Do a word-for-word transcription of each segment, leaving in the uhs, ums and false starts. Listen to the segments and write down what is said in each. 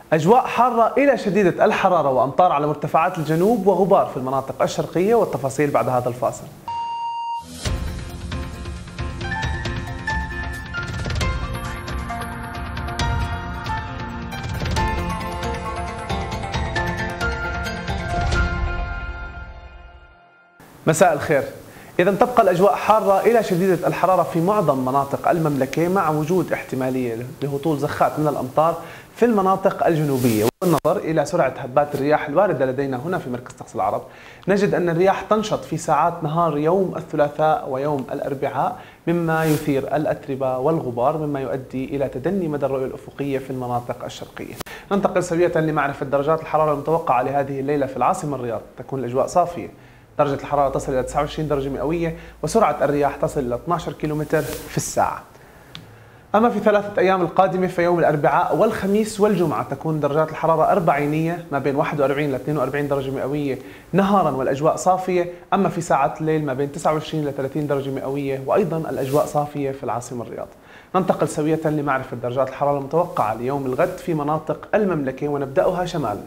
أجواء حارة إلى شديدة الحرارة وأمطار على مرتفعات الجنوب وغبار في المناطق الشرقية، والتفاصيل بعد هذا الفاصل. مساء الخير. إذا تبقى الأجواء حارة إلى شديدة الحرارة في معظم مناطق المملكة، مع وجود احتمالية لهطول زخات من الأمطار في المناطق الجنوبية. والنظر إلى سرعة هبات الرياح الواردة لدينا هنا في مركز طقس العرب، نجد أن الرياح تنشط في ساعات نهار يوم الثلاثاء ويوم الأربعاء، مما يثير الأتربة والغبار، مما يؤدي إلى تدني مدى الرؤية الأفقية في المناطق الشرقية. ننتقل سوية لمعرفة درجات الحرارة المتوقعة لهذه الليلة في العاصمة الرياض. تكون الأجواء صافية، درجة الحرارة تصل إلى تسعة وعشرين درجة مئوية، وسرعة الرياح تصل إلى اثني عشر كيلومتر في الساعة. أما في ثلاثة أيام القادمة، في يوم الأربعاء والخميس والجمعة، تكون درجات الحرارة أربعينية ما بين واحد وأربعين إلى اثنين وأربعين درجة مئوية نهارا، والأجواء صافية. أما في ساعات الليل ما بين تسعة وعشرين إلى ثلاثين درجة مئوية، وأيضا الأجواء صافية في العاصمة الرياض. ننتقل سوية لمعرفة درجات الحرارة المتوقعة ليوم الغد في مناطق المملكة، ونبدأها شمالا.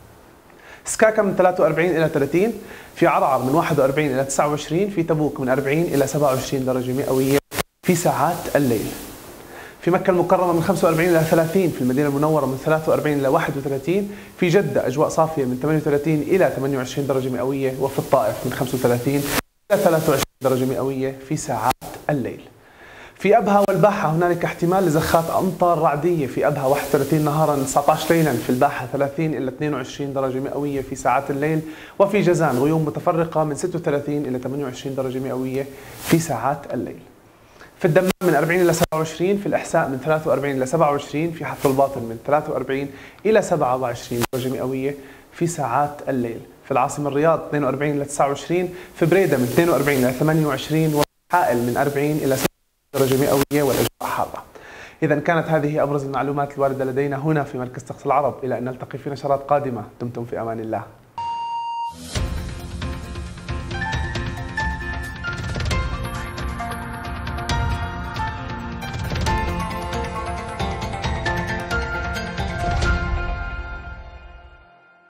سكاكا من ثلاثة وأربعين إلى ثلاثين، في عرعر من واحد وأربعين إلى تسعة وعشرين، في تبوك من أربعين إلى سبعة وعشرين درجة مئوية في ساعات الليل. في مكة المكرمة من خمسة وأربعين إلى ثلاثين، في المدينة المنورة من ثلاثة وأربعين إلى واحد وثلاثين، في جدة أجواء صافية من ثمانية وثلاثين إلى ثمانية وعشرين درجة مئوية، وفي الطائف من خمسة وثلاثين إلى ثلاثة وعشرين درجة مئوية في ساعات الليل. في أبها والباحة هنالك احتمال لزخات أمطار رعدية، في أبها واحد وثلاثين نهارا تسعة عشر ليلا، في الباحة ثلاثين إلى اثنين وعشرين درجة مئوية في ساعات الليل، وفي جازان غيوم متفرقة من ستة وثلاثين إلى ثمانية وعشرين درجة مئوية في ساعات الليل. في الدمام من أربعين إلى سبعة وعشرين، في الإحساء من ثلاثة وأربعين إلى سبعة وعشرين، في حفر الباطن من ثلاثة وأربعين إلى سبعة وعشرين درجة مئوية في ساعات الليل. في العاصمة الرياض اثنين وأربعين إلى تسعة وعشرين، في بريدة من اثنين وأربعين إلى ثمانية وعشرين، وفي حائل من أربعين إلى سبعة درجة مئوية، والأجواء حارة. إذا كانت هذه أبرز المعلومات الواردة لدينا هنا في مركز طقس العرب. إلى أن نلتقي في نشرات قادمة، دمتم في أمان الله.